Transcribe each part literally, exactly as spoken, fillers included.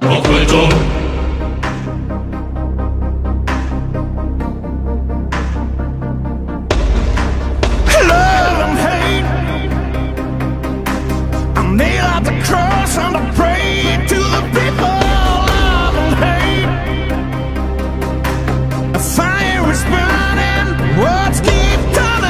Occultum. Love and hate, I nail out the cross and I pray to the people. Love and hate, a fire is burning, words keep turning.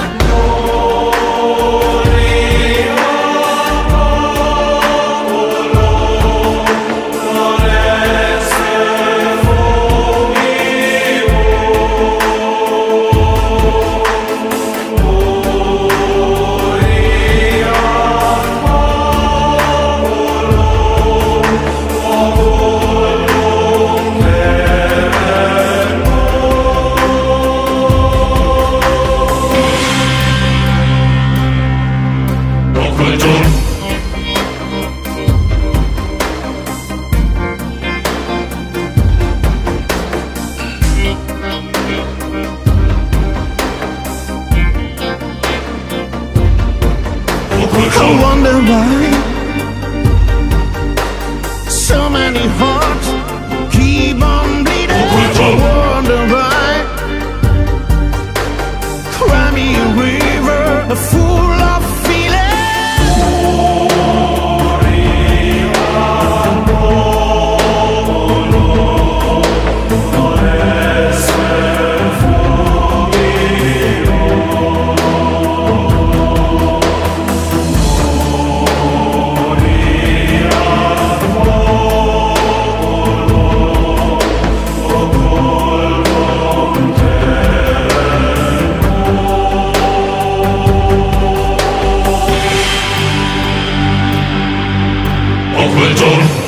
I wonder why so many hearts keep on bleeding. I wonder why cry me a river full of feeling. Occultum.